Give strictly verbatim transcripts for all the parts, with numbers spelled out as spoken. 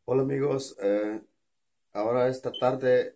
Hola amigos, eh, ahora esta tarde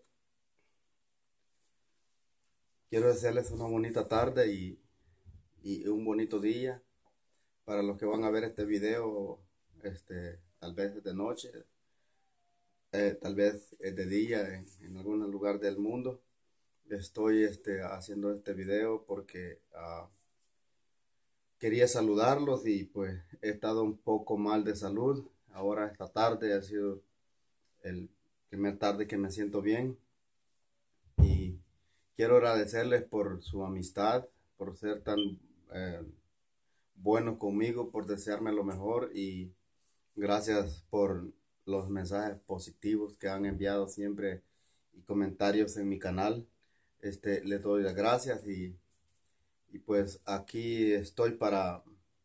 quiero desearles una bonita tarde y, y un bonito día para los que van a ver este video, este, tal vez de noche, eh, tal vez eh, de día en, en algún lugar del mundo. Estoy este, haciendo este video porque ah, quería saludarlos y pues he estado un poco mal de salud. Ahora esta tarde ha sido el primer tarde que me siento bien. Y quiero agradecerles por su amistad, por ser tan eh, buenos conmigo, por desearme lo mejor y gracias por los mensajes positivos que han enviado siempre y comentarios en mi canal. Este, les doy las gracias y, y pues aquí estoy para,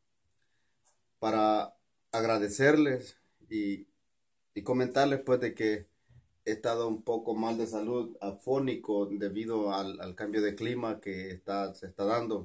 para agradecerles y, y comentarles pues de que he estado un poco mal de salud, afónico debido al, al cambio de clima que está, se está dando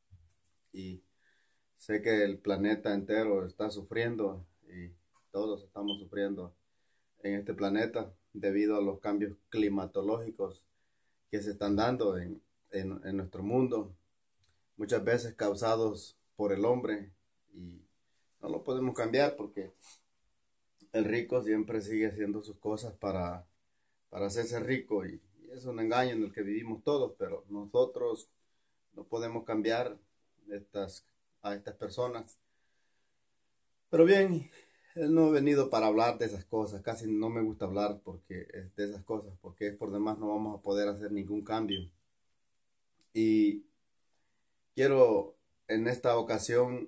y sé que el planeta entero está sufriendo y todos estamos sufriendo en este planeta debido a los cambios climatológicos que se están dando en, en, en nuestro mundo, muchas veces causados por el hombre y no lo podemos cambiar porque el rico siempre sigue haciendo sus cosas para para hacerse rico y, y es un engaño en el que vivimos todos, pero nosotros no podemos cambiar estas, a estas personas. Pero bien, él no he venido para hablar de esas cosas, casi no me gusta hablar porque es de esas cosas, porque por demás no vamos a poder hacer ningún cambio. Y quiero en esta ocasión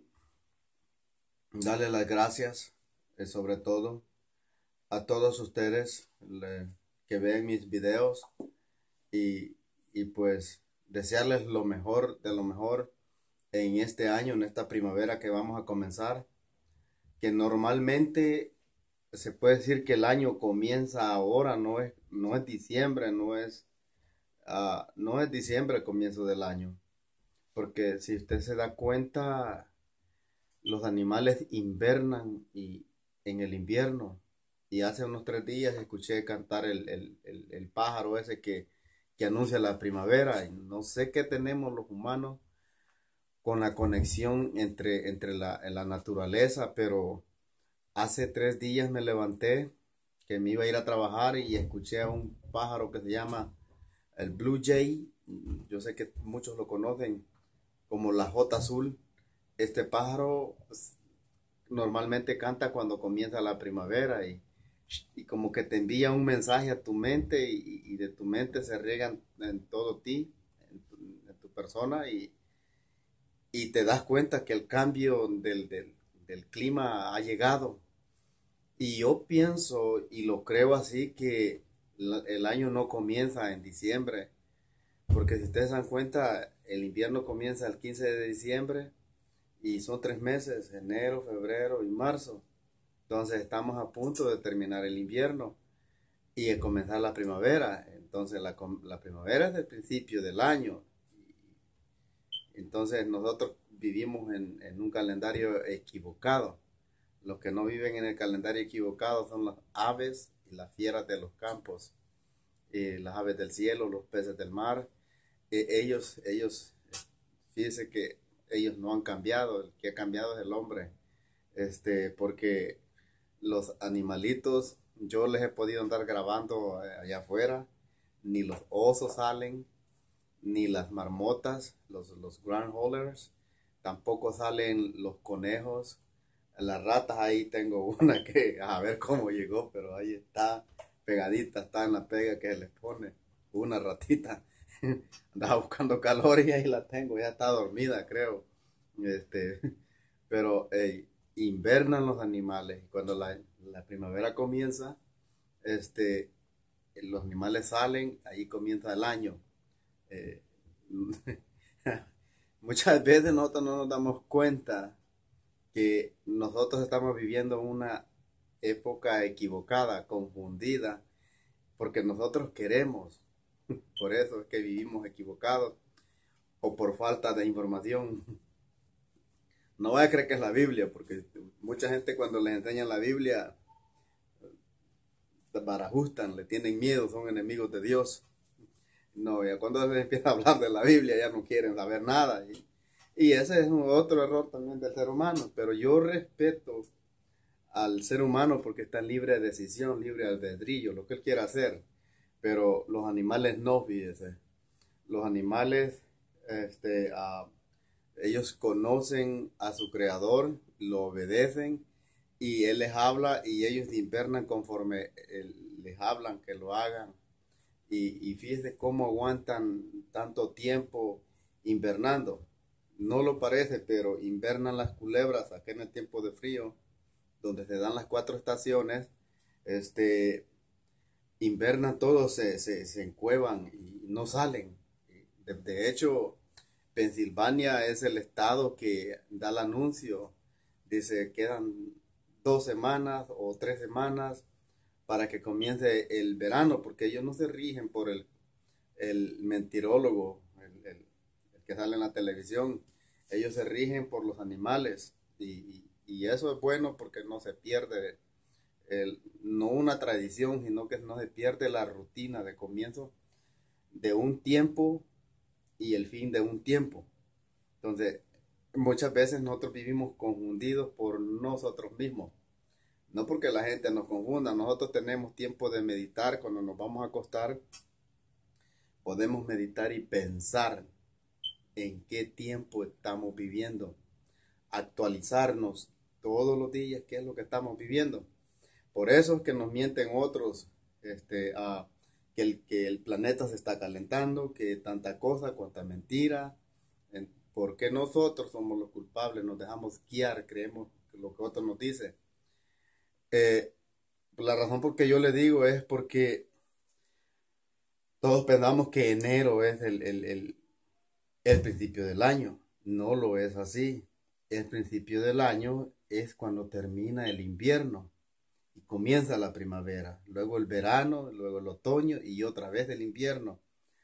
darle las gracias, eh, sobre todo a todos ustedes le- que ven mis videos y, y pues desearles lo mejor de lo mejor en este año, en esta primavera que vamos a comenzar, que normalmente se puede decir que el año comienza ahora, no es, no es diciembre, no es, ah, no es diciembre el comienzo del año, porque si usted se da cuenta, los animales invernan y en el invierno. Y hace unos tres días escuché cantar el, el- el- el pájaro ese que, que anuncia la primavera. Y no sé qué tenemos los humanos con la conexión entre, entre la, la naturaleza, pero hace tres días me levanté que me iba a ir a trabajar y escuché a un pájaro que se llama el Blue Jay. Yo sé que muchos lo conocen como la Jota azul. Este pájaro pues, normalmente canta cuando comienza la primavera y, y como que te envía un mensaje a tu mente y, y de tu mente se riegan en todo ti, en tu, en tu persona y, y te das cuenta que el cambio del, del, del clima ha llegado. Y yo pienso y lo creo así que la- el año no comienza en diciembre, porque si ustedes se dan cuenta, el invierno comienza el quince de diciembre y son tres meses, enero, febrero y marzo. Entonces estamos a punto de terminar el invierno y de comenzar la primavera. Entonces la, com- la primavera es el principio del año. Entonces nosotros vivimos en, en un calendario equivocado. Los que no viven en el calendario equivocado son las aves y las fieras de los campos, eh, las aves del cielo, los peces del mar. Eh, ellos, ellos, fíjense que ellos no han cambiado, el que ha cambiado es el hombre, este, porque los animalitos, yo les he podido andar grabando eh, allá afuera, ni los osos salen, ni las marmotas, los, los groundhoggers, tampoco salen los conejos, las ratas ahí tengo una que a ver cómo llegó, pero ahí está pegadita, está en la pega que se les pone, una ratita, andaba buscando calor y ahí la tengo, ya está dormida creo, este, pero hey, invernan los animales. Cuando la, la primavera comienza, este, los animales salen, ahí comienza el año. Eh, muchas veces nosotros no nos damos cuenta que nosotros estamos viviendo una época equivocada, confundida, porque nosotros queremos. Por eso es que vivimos equivocados o por falta de información. No voy a creer que es la Biblia, porque mucha gente cuando les enseñan la Biblia barajustan, le tienen miedo, son enemigos de Dios. No, ya cuando se empieza a hablar de la Biblia ya no quieren saber nada. Y, y ese es otro error también del ser humano. Pero yo respeto al ser humano porque está libre de decisión, libre de albedrío, lo que él quiera hacer. Pero los animales no, fíjese. Los animales, este, uh, ellos conocen a su creador, lo obedecen y él les habla y ellos invernan conforme él, les hablan que lo hagan. Y, y fíjese cómo aguantan tanto tiempo invernando. No lo parece, pero invernan las culebras acá en el tiempo de frío, donde se dan las cuatro estaciones. Este, invernan todos, se, se, se encuevan y no salen. De, de hecho, Pensilvania es el estado que da el anuncio. Dice, quedan dos semanas o tres semanas para que comience el verano, porque ellos no se rigen por el, el mentirólogo, el, el, el que sale en la televisión. Ellos se rigen por los animales y, y, y eso es bueno porque no se pierde, el, no una tradición, sino que no se pierde la rutina de comienzo de un tiempo y el fin de un tiempo. Entonces, muchas veces nosotros vivimos confundidos por nosotros mismos. No porque la gente nos confunda, nosotros tenemos tiempo de meditar cuando nos vamos a acostar. Podemos meditar y pensar en qué tiempo estamos viviendo. Actualizarnos todos los días qué es lo que estamos viviendo. Por eso es que nos mienten otros, este, uh, que, el, que el planeta se está calentando, que tanta cosa, cuanta mentira. En, porque nosotros somos los culpables, nos dejamos guiar, creemos lo que otros nos dicen. Eh, la razón por que yo le digo es porque todos pensamos que enero es el, el, el, el principio del año. No lo es así. El principio del año es cuando termina el invierno y comienza la primavera. Luego el verano, luego el otoño y otra vez el invierno.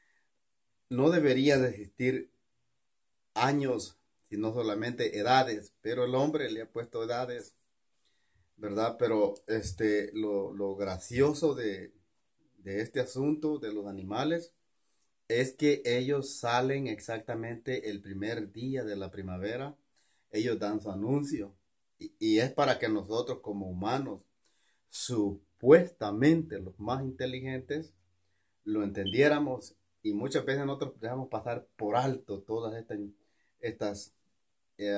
No debería de existir años, sino solamente edades. Pero el hombre le ha puesto edades, ¿verdad? Pero este, lo, lo gracioso de, de este asunto de los animales es que ellos salen exactamente el primer día de la primavera. Ellos dan su anuncio y, y es para que nosotros como humanos, supuestamente los más inteligentes, lo entendiéramos y muchas veces nosotros dejamos pasar por alto todas estas, estas eh,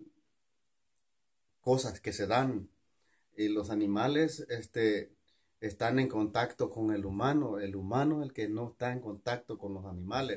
cosas que se dan. Y los animales este, están en contacto con el humano. El humano es el que no está en contacto con los animales.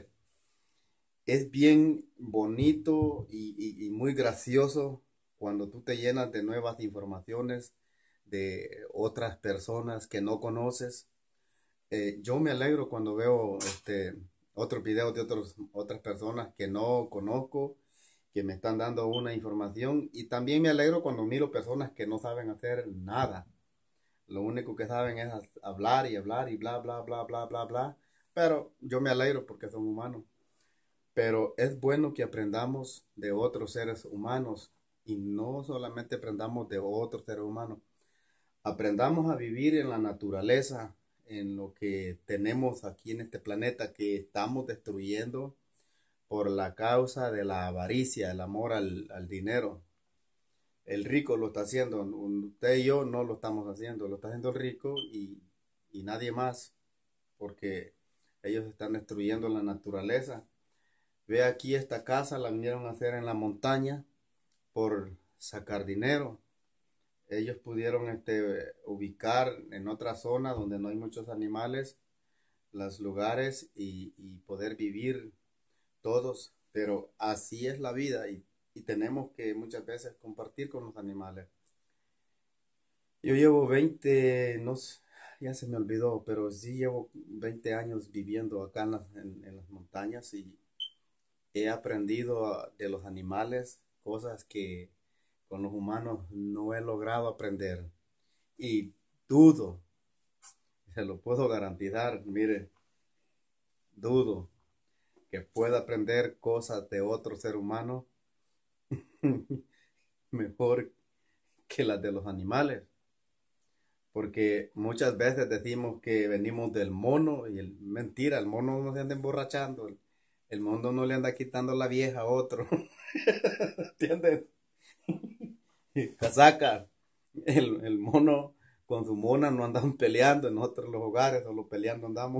Es bien bonito y, y, y muy gracioso cuando tú te llenas de nuevas informaciones de otras personas que no conoces. Eh, yo me alegro cuando veo este, otros videos de otros, otras personas que no conozco, que me están dando una información. Y también me alegro cuando miro personas que no saben hacer nada. Lo único que saben es hablar y hablar y bla, bla, bla, bla, bla, bla. Pero yo me alegro porque son humanos. Pero es bueno que aprendamos de otros seres humanos y no solamente aprendamos de otros seres humanos. Aprendamos a vivir en la naturaleza, en lo que tenemos aquí en este planeta que estamos destruyendo por la causa de la avaricia, el amor al, al dinero. El rico lo está haciendo, usted y yo no lo estamos haciendo, lo está haciendo el rico y, y nadie más, porque ellos están destruyendo la naturaleza. Ve aquí esta casa, la vinieron a hacer en la montaña por sacar dinero. Ellos pudieron este, ubicar en otra zona donde no hay muchos animales, los lugares y, y poder vivir todos, pero así es la vida y, y tenemos que muchas veces compartir con los animales. Yo llevo veinte, no sé, ya se me olvidó, pero sí llevo veinte años viviendo acá en las, en, en las montañas y he aprendido a- de los animales cosas que con los humanos no he logrado aprender. Y dudo, se lo puedo garantizar, mire, dudo que pueda aprender cosas de otro ser humano mejor que las de los animales. porque muchas veces decimos que venimos del mono y el, mentira, el mono no se anda emborrachando, el, el mono no le anda quitando la vieja a otro, ¿entiendes? Casaca, el, el mono con su mona no andan peleando en nosotros los hogares, solo peleando andamos.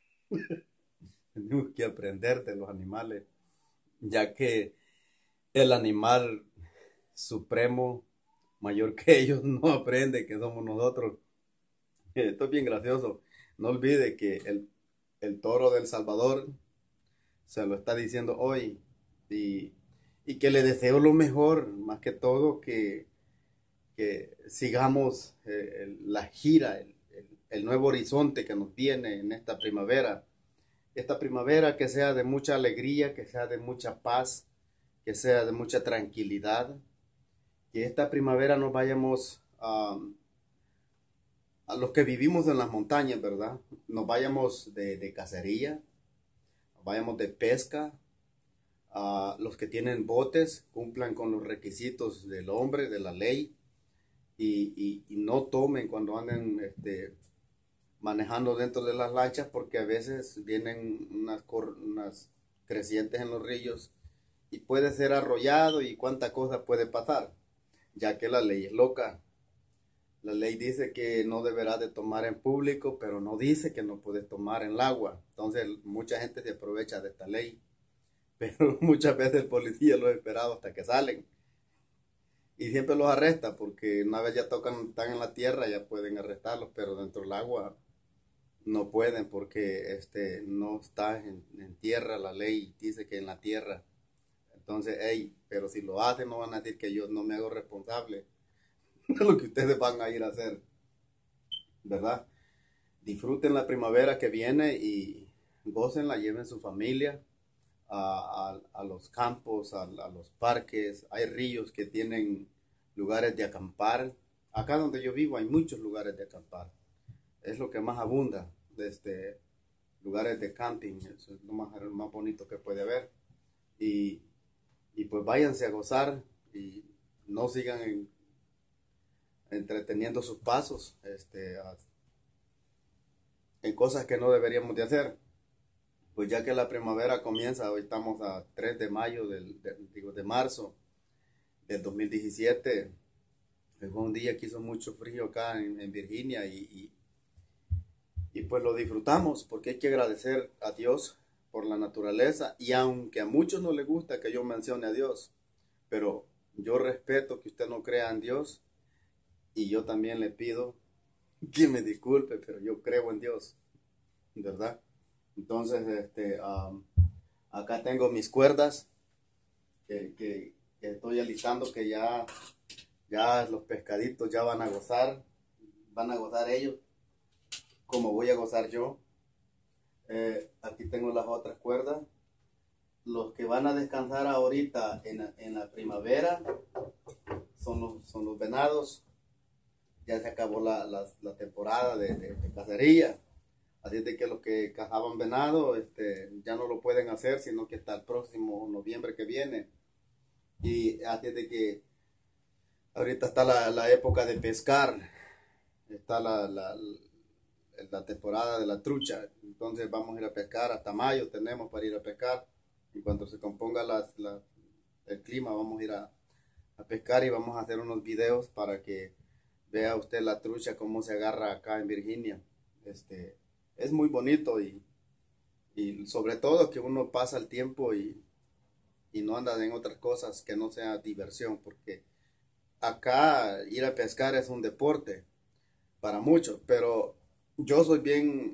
Tenemos que aprender de los animales, ya que el animal supremo mayor que ellos no aprende que somos nosotros. Esto es bien gracioso. No olvide que el, el toro del Salvador se lo está diciendo hoy y, y que le deseo lo mejor, más que todo que, que sigamos eh, el- la gira, el, el- el nuevo horizonte que nos viene en esta primavera. Esta primavera que sea de mucha alegría, que sea de mucha paz, que sea de mucha tranquilidad. Que esta primavera nos vayamos a, a los que vivimos en las montañas, ¿verdad? Nos vayamos de, de cacería, nos vayamos de pesca, a los que tienen botes cumplan con los requisitos del hombre, de la ley, y, y- y no tomen cuando anden este, manejando dentro de las lanchas, porque a veces vienen unas, cor- unas crecientes en los ríos y puede ser arrollado y cuánta cosa puede pasar, ya que la ley es loca. La ley dice que no deberás de tomar en público, pero no dice que no puedes tomar en el agua. Entonces mucha gente se aprovecha de esta ley, pero muchas veces el policía los espera hasta que salen y siempre los arresta porque una vez ya tocan, están en la tierra, ya pueden arrestarlos, pero dentro del agua no pueden porque este no está en, en tierra, la ley dice que en la tierra. Entonces, hey, pero si lo hacen no van a decir que yo no me hago responsable de lo que ustedes van a ir a hacer, ¿verdad? Disfruten la primavera que viene y gócenla, lleven su familia a, a- a los campos, a, a los parques. Hay ríos que tienen lugares de acampar. Acá donde yo vivo hay muchos lugares de acampar. Es lo que más abunda, desde lugares de camping. Eso es lo más, lo más bonito que puede haber. Y, y pues váyanse a gozar y no sigan en- entreteniendo sus pasos este, a- en cosas que no deberíamos de hacer. Pues ya que la primavera comienza, hoy estamos a tres de mayo, del, de, digo, de marzo del dos mil diecisiete. Fue un día que hizo mucho frío acá en, en Virginia y, y, y pues lo disfrutamos porque hay que agradecer a Dios por la naturaleza y aunque a muchos no les gusta que yo mencione a Dios, pero yo respeto que usted no crea en Dios y yo también le pido que me disculpe, pero yo creo en Dios, ¿verdad? Entonces, este, um, acá tengo mis cuerdas que, que, que estoy alistando, que ya, ya los pescaditos ya van a gozar, van a gozar ellos, como voy a gozar yo. Eh, aquí tengo las otras cuerdas. Los que van a descansar ahorita en, la- en la primavera son los, son los venados. Ya se acabó la, la, la temporada de, de, de cacería. Así es de que los que cazaban venado este, ya no lo pueden hacer, sino que hasta el próximo noviembre que viene. Y así es de que ahorita está la, la época de pescar, está la, la, la temporada de la trucha. Entonces vamos a ir a pescar, hasta mayo tenemos para ir a pescar. Y cuando se componga la, la- el clima, vamos a ir a, a pescar y vamos a hacer unos videos para que vea usted la trucha, cómo se agarra acá en Virginia. Este, es muy bonito y, y sobre todo que uno pasa el tiempo y, y no anda en otras cosas que no sea diversión, porque acá ir a pescar es un deporte para muchos, pero yo soy bien,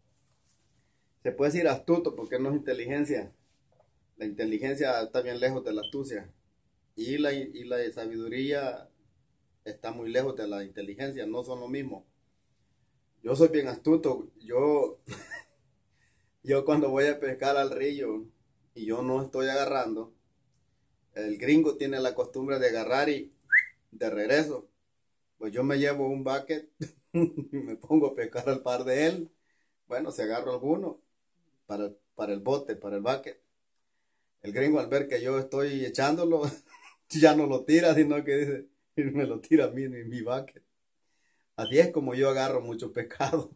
se puede decir astuto porque no es inteligencia. La inteligencia está bien lejos de la astucia y la, y la sabiduría está muy lejos de la inteligencia, no son lo mismo. Yo soy bien astuto, yo, yo cuando voy a pescar al río y yo no estoy agarrando, el gringo tiene la costumbre de agarrar y de regreso, pues yo me llevo un bucket y me pongo a pescar al par de él. Bueno, se agarro alguno para, para el bote, para el bucket. El gringo al ver que yo estoy echándolo, ya no lo tira, sino que dice, me lo tira a mí en mi bucket. Así es como yo agarro mucho pescado.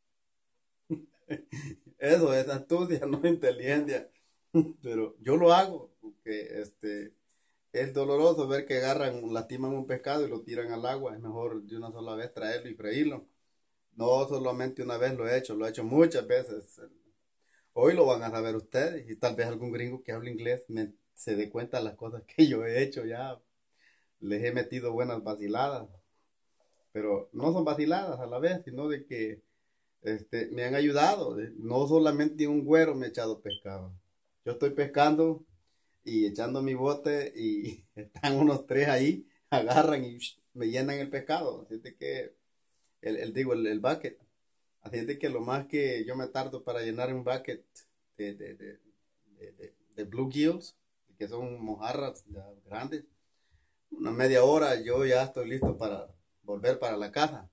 Eso es astucia, no inteligencia. Pero yo lo hago, porque este, es doloroso ver que agarran, lastiman un pescado y lo tiran al agua. Es mejor de una sola vez traerlo y freírlo. No solamente una vez lo he hecho, lo he hecho muchas veces. Hoy lo van a saber ustedes y tal vez algún gringo que hable inglés me, se dé cuenta de las cosas que yo he hecho ya. Les he metido buenas vaciladas, pero no son vaciladas a la vez, sino de que este, me han ayudado. de- No solamente un güero me ha echado pescado. Yo estoy pescando y echando mi bote y están unos tres ahí, agarran y me llenan el pescado. Así de que, el, el digo, el, el bucket. Así es de que lo más que yo me tardo para llenar un bucket de, de, de, de, de- de bluegills, que son mojarras ya grandes, una media hora yo ya estoy listo para volver para la casa.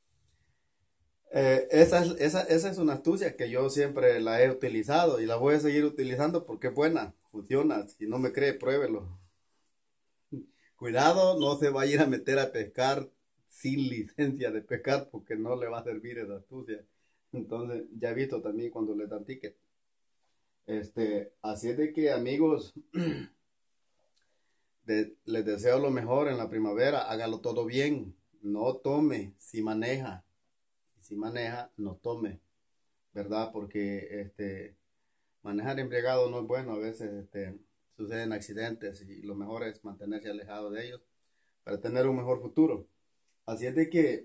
Eh, esa, es, esa, esa es una astucia que yo siempre la he utilizado y la voy a seguir utilizando porque es buena, funciona. Si no me cree, pruébelo. Cuidado, no se va a ir a meter a pescar sin licencia de pescar porque no le va a servir esa astucia. Entonces, ya he visto también cuando le dan ticket. Este, así es de que amigos, de- les deseo lo mejor en la primavera, hágalo todo bien, no tome si maneja, si maneja, no tome, ¿verdad? Porque este, manejar embriagado no es bueno, a veces este, suceden accidentes y lo mejor es mantenerse alejado de ellos para tener un mejor futuro. Así es de que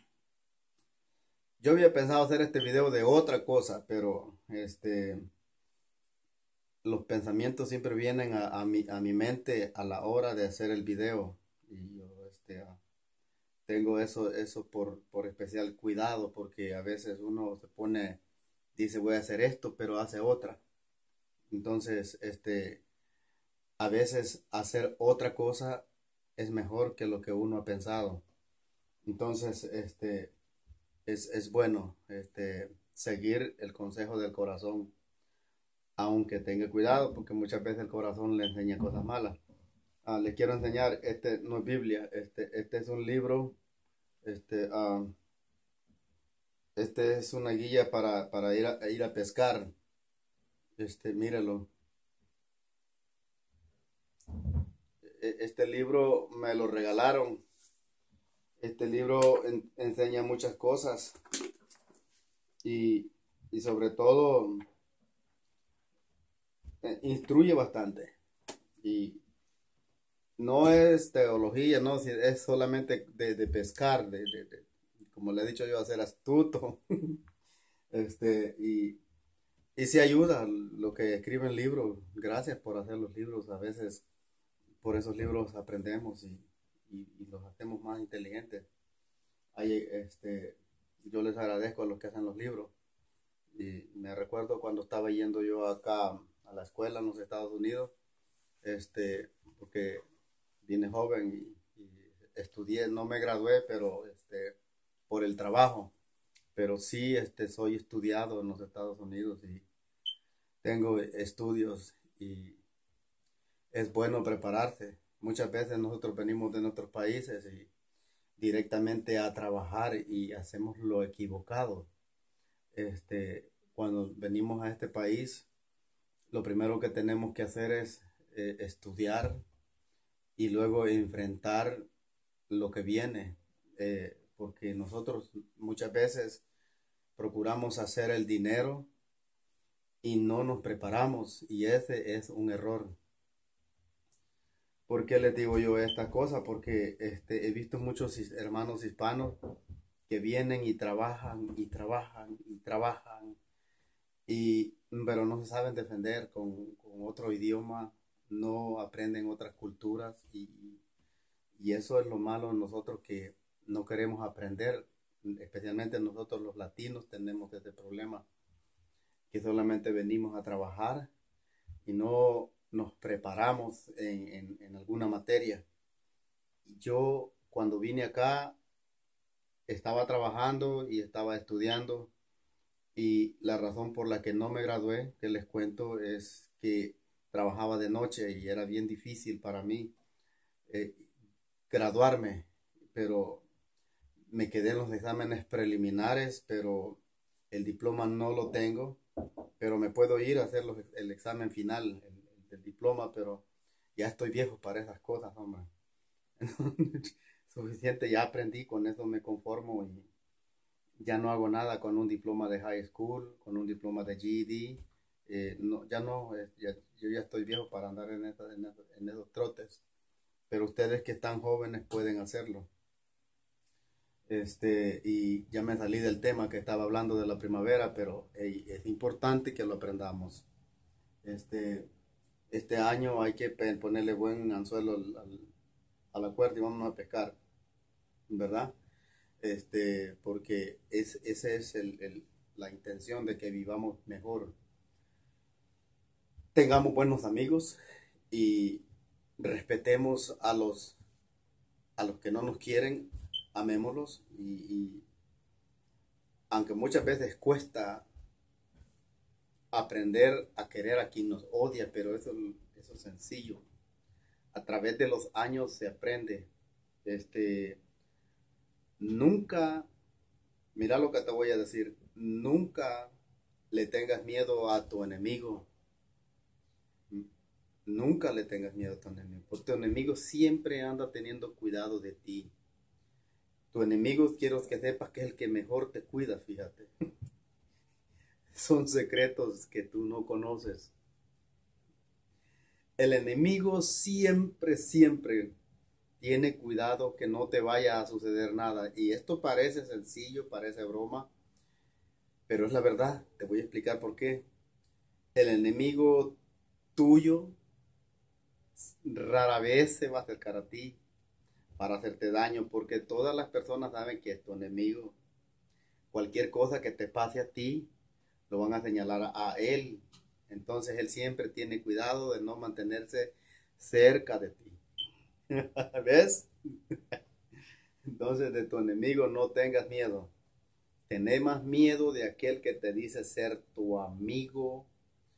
yo había pensado hacer este video de otra cosa, pero este, los pensamientos siempre vienen a, a mi, a mi mente a la hora de hacer el video. Y yo este, ah, tengo eso, eso por, por especial cuidado, porque a veces uno se pone, dice voy a hacer esto, pero hace otra. Entonces, este, a veces hacer otra cosa es mejor que lo que uno ha pensado. Entonces, este, es, es bueno, este, seguir el consejo del corazón, aunque tenga cuidado, porque muchas veces el corazón le enseña cosas malas. Ah, le quiero enseñar, este no es Biblia, este, este es un libro, este, ah, este es una guía para, para ir a, ir a pescar. Este, míralo. E- Este libro me lo regalaron. Este libro en- enseña muchas cosas y, y sobre todo eh, instruye bastante. Y no es teología, no, si- es solamente de, de pescar, de, de- de- como le he dicho yo, a ser astuto. Este, y, y si ayuda lo que escribe el libro. Gracias por hacer los libros. A veces por esos libros aprendemos y, y- y los hacemos más inteligentes. Ahí, este, yo les agradezco a los que hacen los libros. Y me recuerdo cuando estaba yendo yo acá a la escuela en los Estados Unidos, este, porque vine joven y, y estudié, no me gradué, pero este, por el trabajo. Pero sí, este, soy estudiado en los Estados Unidos y tengo estudios y es bueno prepararse. Muchas veces nosotros venimos de nuestros países y directamente a trabajar y hacemos lo equivocado. Este, cuando venimos a este país, lo primero que tenemos que hacer es eh, estudiar y luego enfrentar lo que viene, eh, porque nosotros muchas veces procuramos hacer el dinero y no nos preparamos y ese es un error. ¿Por qué les digo yo esta cosa? Porque este, he visto muchos his- hermanos hispanos que vienen y trabajan y trabajan y trabajan, y, pero no se saben defender con, con otro idioma, no aprenden otras culturas y, y eso es lo malo en nosotros que no queremos aprender, especialmente nosotros los latinos tenemos ese problema, que solamente venimos a trabajar y no nos preparamos en, en en alguna materia. Yo cuando vine acá estaba trabajando y estaba estudiando y la razón por la que no me gradué, que les cuento, es que trabajaba de noche y era bien difícil para mí eh, graduarme, pero Me quedé en los exámenes preliminares, pero el diploma no lo tengo. Pero me puedo ir a hacer los- el examen final, el, el del diploma, pero ya estoy viejo para esas cosas, hombre. Suficiente, ya aprendí, con eso me conformo y ya no hago nada con un diploma de high school, con un diploma de G E D. Eh, no, ya no, eh, ya- yo ya estoy viejo para andar en, esa- en esos en esos trotes, pero ustedes que están jóvenes pueden hacerlo. Este, y ya me salí del tema que estaba hablando de la primavera, pero hey, es importante que lo aprendamos. Este, este año hay que pe- ponerle buen anzuelo al, al- a la cuerda y vamos a pescar, ¿verdad? Este, porque es, esa es el, el- la intención de que vivamos mejor, tengamos buenos amigos y respetemos a los, a los que no nos quieren, amémoslos y, y aunque muchas veces cuesta aprender a querer a quien nos odia, pero eso, eso es sencillo. A través de los años se aprende. Este, nunca, mira lo que te voy a decir, nunca le tengas miedo a tu enemigo. Nunca le tengas miedo a tu enemigo, porque tu enemigo siempre anda teniendo cuidado de ti. Tu enemigo, quiero que sepas que es el que mejor te cuida, fíjate. Son secretos que tú no conoces. El enemigo siempre, siempre tiene cuidado que no te vaya a suceder nada. Y esto parece sencillo, parece broma, pero es la verdad. Te voy a explicar por qué. El enemigo tuyo rara vez se va a acercar a ti para hacerte daño, porque todas las personas saben que es tu enemigo. Cualquier cosa que te pase a ti, lo van a señalar a, a él. Entonces él siempre tiene cuidado de no mantenerse cerca de ti. ¿Ves? Entonces de tu enemigo no tengas miedo. Tené más miedo de aquel que te dice ser tu amigo.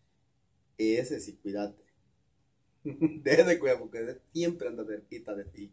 Ese sí, cuídate. Deje de cuidar porque ese siempre anda cerquita de ti.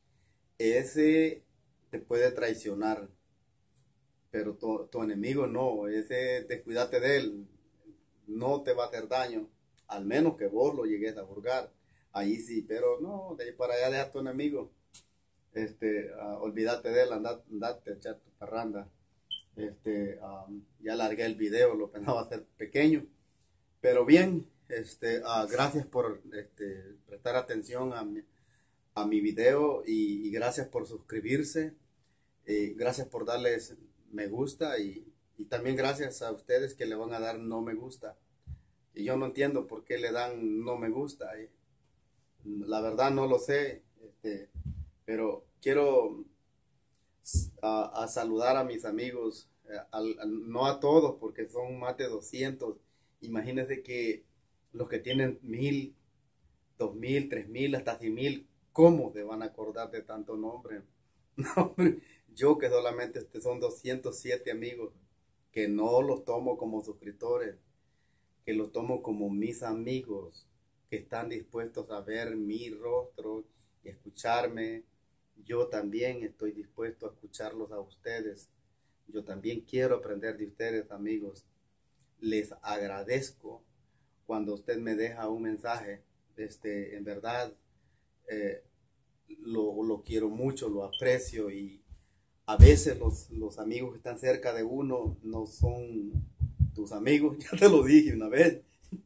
Ese te puede traicionar, pero tu, tu enemigo no. Ese te cuídate de él. No te va a hacer daño. Al menos que vos lo llegues a juzgar. Ahí sí, pero no, de ahí para allá deja a tu enemigo. Este, uh, olvídate de él, andate, andate a echar tu parranda. Este, um, ya largué el video, lo pensaba hacer pequeño, pero bien, este, uh, gracias por este, prestar atención a mi, a mi video y, y gracias por suscribirse, y gracias por darles me gusta y, y también gracias a ustedes que le van a dar no me gusta. Y yo no entiendo por qué le dan no me gusta. Y la verdad no lo sé, este, pero quiero a, a saludar a mis amigos, eh, al- al- no a todos porque son más de doscientos. Imagínense que los que tienen mil, dos mil, tres mil, hasta cien mil, ¿cómo se van a acordar de tanto nombre? No, hombre, yo que solamente este son doscientos siete amigos, que no los tomo como suscriptores, que los tomo como mis amigos, que están dispuestos a ver mi rostro y escucharme. Yo también estoy dispuesto a escucharlos a ustedes. Yo también quiero aprender de ustedes, amigos. Les agradezco cuando usted me deja un mensaje. Este, en verdad, eh, lo, lo quiero mucho, lo aprecio y a veces los, los amigos que están cerca de uno no son tus amigos. Ya te lo dije una vez.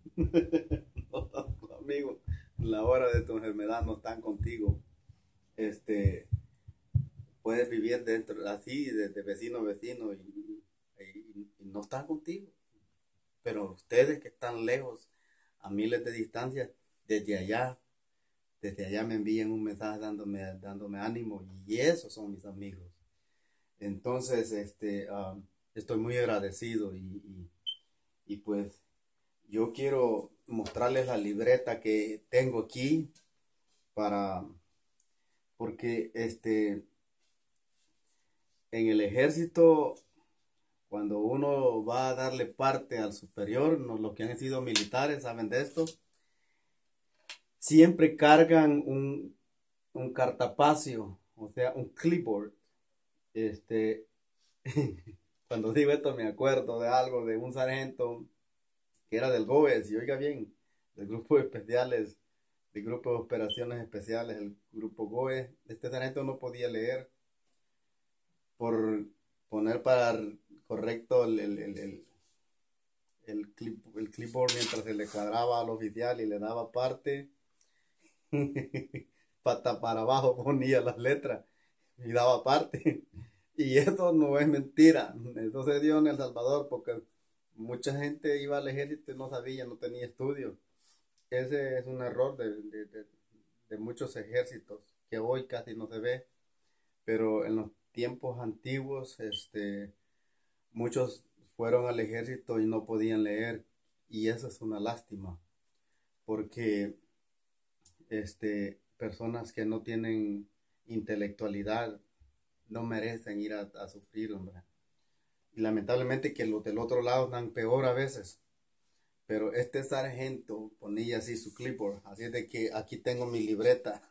No, tus amigos, en la hora de tu enfermedad no están contigo. Este, puedes vivir dentro, así, de, de vecino a vecino, y, y- y no están contigo. Pero ustedes que están lejos, a miles de distancia, desde allá, desde allá me envían un mensaje dándome, dándome ánimo, y esos son mis amigos. Entonces, este, ah, estoy muy agradecido y, y- y pues yo quiero mostrarles la libreta que tengo aquí para, porque este, en el ejército, cuando uno va a darle parte al superior, no, los que han sido militares saben de esto, siempre cargan un, un cartapacio, o sea, un clipboard, Este, cuando digo esto me acuerdo de algo, de un sargento que era del GOES, y oiga bien, del grupo de especiales, del grupo de operaciones especiales, el grupo GOES. Este sargento no podía leer por poner para correcto el, el, el, el, el clip, el clipboard mientras se le cuadraba al oficial y le daba parte, pata para abajo ponía las letras y daba parte. Y eso no es mentira, eso se dio en El Salvador porque mucha gente iba al ejército y no sabía, no tenía estudios. Ese es un error de, de, de, de muchos ejércitos que hoy casi no se ve, pero en los tiempos antiguos, este, muchos fueron al ejército y no podían leer, y eso es una lástima, porque este, personas que no tienen intelectualidad no merecen ir a, a sufrir, hombre. Y lamentablemente que los del otro lado dan peor a veces. Pero este sargento ponía así su clipboard, así de que aquí tengo mi libreta.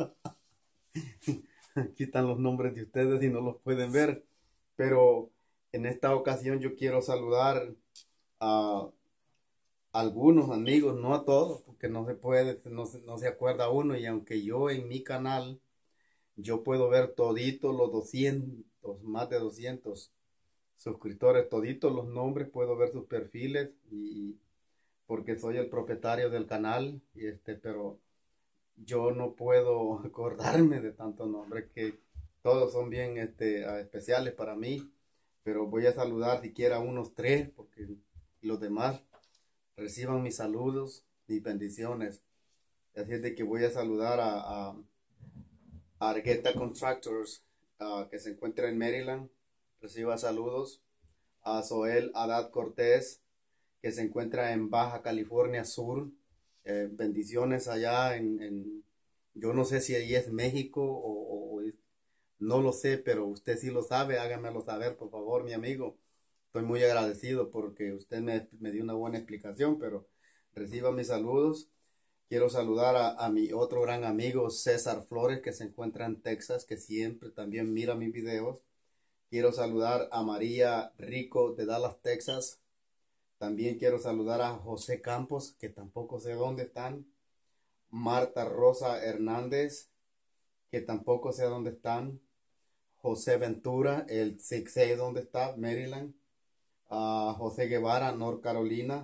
Aquí están los nombres de ustedes y no los pueden ver. Pero en esta ocasión yo quiero saludar a algunos amigos, no a todos, porque no se puede, no se, no se acuerda uno. Y aunque yo en mi canal, yo puedo ver toditos los doscientos, más de doscientos suscriptores, toditos los nombres, puedo ver sus perfiles y porque soy el propietario del canal, y este, pero yo no puedo acordarme de tantos nombres que todos son bien este, ah, especiales para mí, pero voy a saludar siquiera a unos tres, porque los demás reciban mis saludos, mis bendiciones. Así es de que voy a saludar a, a, a Argueta Contractors, uh, que se encuentra en Maryland, reciba saludos. A Zoel Haddad Cortés, que se encuentra en Baja California Sur. Eh, bendiciones allá en, en, yo no sé si ahí es México o, o es, no lo sé, pero usted sí lo sabe, hágamelo saber, por favor, mi amigo. Estoy muy agradecido porque usted me, me dio una buena explicación, pero reciba mis saludos. Quiero saludar a, a mi otro gran amigo César Flores, que se encuentra en Texas, que siempre también mira mis videos. Quiero saludar a María Rico de Dallas, Texas. También quiero saludar a José Campos, que tampoco sé dónde están. Marta Rosa Hernández, que tampoco sé dónde están. José Ventura, el sí sé dónde está, Maryland. Uh, José Guevara, North Carolina.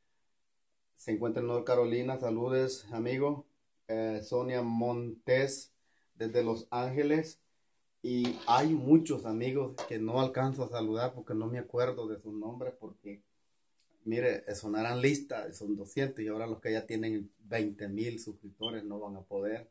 Se encuentra en North Carolina. Saludes, amigo. Eh, Sonia Montes, desde Los Ángeles. Y hay muchos amigos que no alcanzo a saludar porque no me acuerdo de sus nombres, porque mire, sonarán listas, son doscientos y ahora los que ya tienen veinte mil suscriptores no van a poder.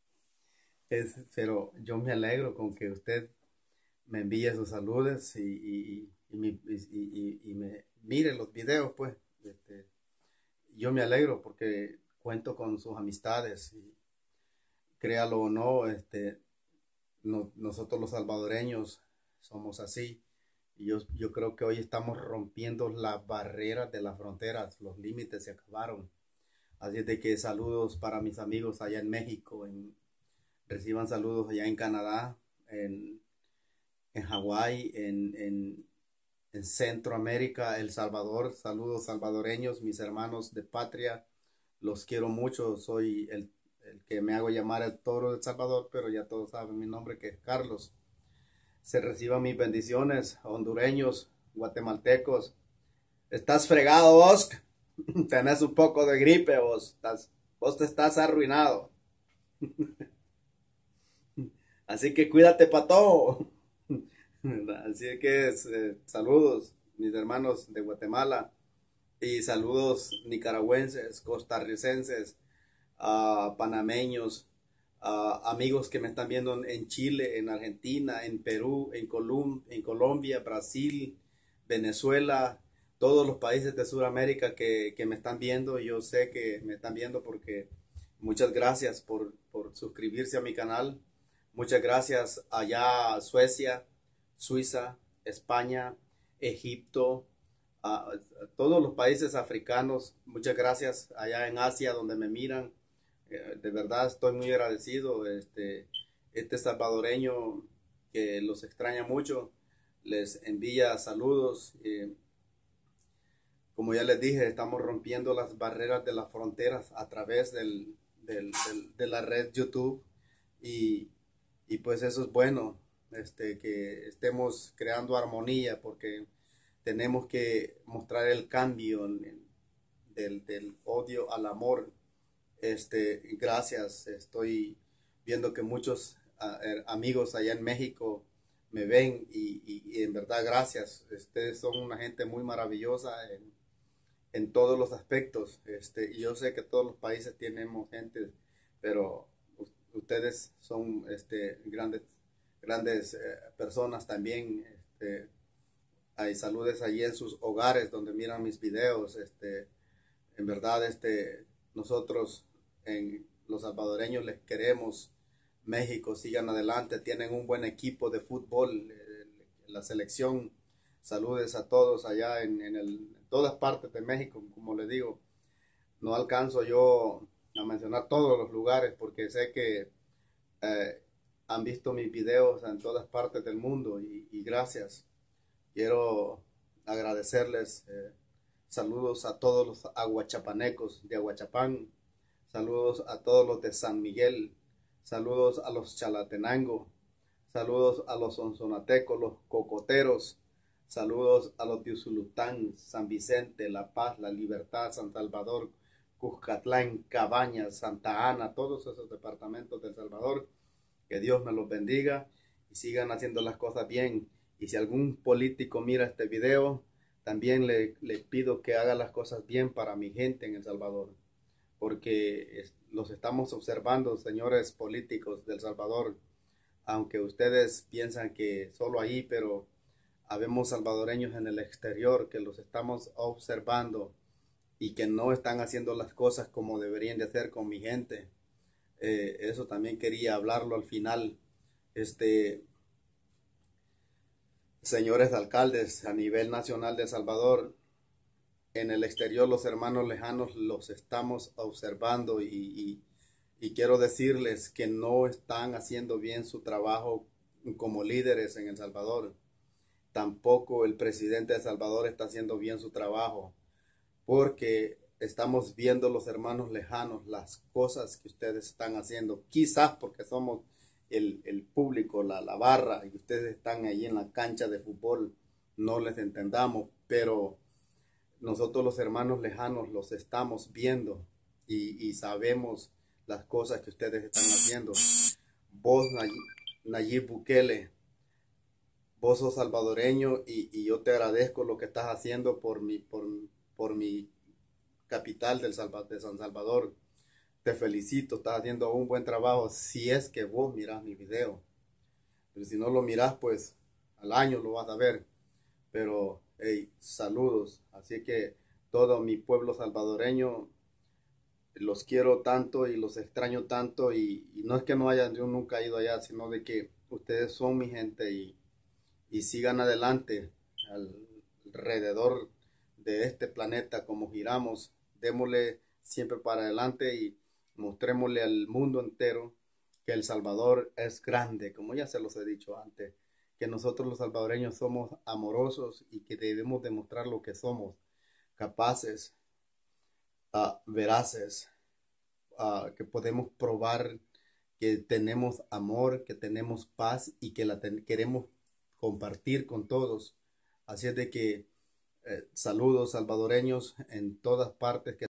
Es, pero yo me alegro con que usted me envíe sus saludos y, y, y, y, y, y me mire los videos, pues. Este, yo me alegro porque cuento con sus amistades y créalo o no, este, no, nosotros los salvadoreños somos así. Y yo, yo creo que hoy estamos rompiendo las barreras de las fronteras, los límites se acabaron. Así es de que saludos para mis amigos allá en México, en, reciban saludos allá en Canadá, en, en Hawái, en, en, en Centroamérica, El Salvador. Saludos salvadoreños, mis hermanos de patria, los quiero mucho. Soy el, el que me hago llamar el Toro del Salvador, pero ya todos saben mi nombre, que es Carlos. Se reciban mis bendiciones, hondureños, guatemaltecos. Estás fregado, vos. Tenés un poco de gripe, vos. Estás, vos te estás arruinado. Así que cuídate, pato. Así que eh, saludos, mis hermanos de Guatemala. Y saludos nicaragüenses, costarricenses, uh, panameños, uh, amigos que me están viendo en, en Chile, en Argentina, en Perú, en, Colum en Colombia, Brasil, Venezuela, todos los países de Sudamérica que, que me están viendo. Yo sé que me están viendo porque muchas gracias por, por suscribirse a mi canal. Muchas gracias allá a Suecia, Suiza, España, Egipto, a, a todos los países africanos. Muchas gracias allá en Asia donde me miran. Eh, de verdad estoy muy agradecido. Este, este salvadoreño que los extraña mucho, les envía saludos. Eh, como ya les dije, estamos rompiendo las barreras de las fronteras a través del, del- del- de la red YouTube y, y pues eso es bueno, este, que estemos creando armonía porque tenemos que mostrar el cambio en- en- del, del odio al amor. Este, gracias, estoy viendo que muchos ah, eh, amigos allá en México me ven y, y- y en verdad gracias. Ustedes son una gente muy maravillosa en, en todos los aspectos. Este, y yo sé que todos los países tenemos gente, pero u- ustedes son este, grandes, grandes eh, personas también. Este, hay saludes allí en sus hogares donde miran mis videos. Este, en verdad, este, nosotros en los salvadoreños les queremos. México, sigan adelante, tienen un buen equipo de fútbol, eh, la selección. Saludes a todos allá en, en, el, en todas partes de México, como les digo. No alcanzo yo a mencionar todos los lugares porque sé que eh, han visto mis videos en todas partes del mundo y, y gracias. Quiero agradecerles. Eh, saludos a todos los aguachapanecos de Aguachapán. Saludos a todos los de San Miguel. Saludos a los Chalatenango. Saludos a los Sonsonatecos, los Cocoteros. Saludos a los de Usulután, San Vicente, La Paz, La Libertad, San Salvador, Cuscatlán, Cabañas, Santa Ana, todos esos departamentos de El Salvador. Que Dios me los bendiga y sigan haciendo las cosas bien. Y si algún político mira este video, también le, le pido que haga las cosas bien para mi gente en El Salvador. Porque es, los estamos observando, señores políticos del Salvador. Aunque ustedes piensan que solo ahí, pero habemos salvadoreños en el exterior que los estamos observando y que no están haciendo las cosas como deberían de hacer con mi gente. Eh, eso también quería hablarlo al final. Este, señores alcaldes a nivel nacional de Salvador, en el exterior los hermanos lejanos los estamos observando y, y, y quiero decirles que no están haciendo bien su trabajo como líderes en El Salvador. Tampoco el presidente de El Salvador está haciendo bien su trabajo porque estamos viendo los hermanos lejanos las cosas que ustedes están haciendo, quizás porque somos el, el público, la, la barra, y ustedes están ahí en la cancha de fútbol, no les entendamos, pero nosotros los hermanos lejanos los estamos viendo y, y sabemos las cosas que ustedes están haciendo. Vos, Nayib, Nayib Bukele, vos sos salvadoreño y, y yo te agradezco lo que estás haciendo por mi, por, por mi capital del Salva, de San Salvador. Te felicito, estás haciendo un buen trabajo si es que vos mirás mi video. Pero si no lo mirás, pues al año lo vas a ver. Pero, hey, saludos. Así que todo mi pueblo salvadoreño, los quiero tanto y los extraño tanto. Y, y no es que no haya, yo nunca he ido allá, sino de que ustedes son mi gente y, y sigan adelante alrededor de este planeta como giramos. Démosle siempre para adelante y mostrémosle al mundo entero que El Salvador es grande, como ya se los he dicho antes, que nosotros los salvadoreños somos amorosos y que debemos demostrar lo que somos, capaces, uh, veraces, uh, que podemos probar que tenemos amor, que tenemos paz y que la queremos compartir con todos. Así es de que eh, saludos salvadoreños en todas partes que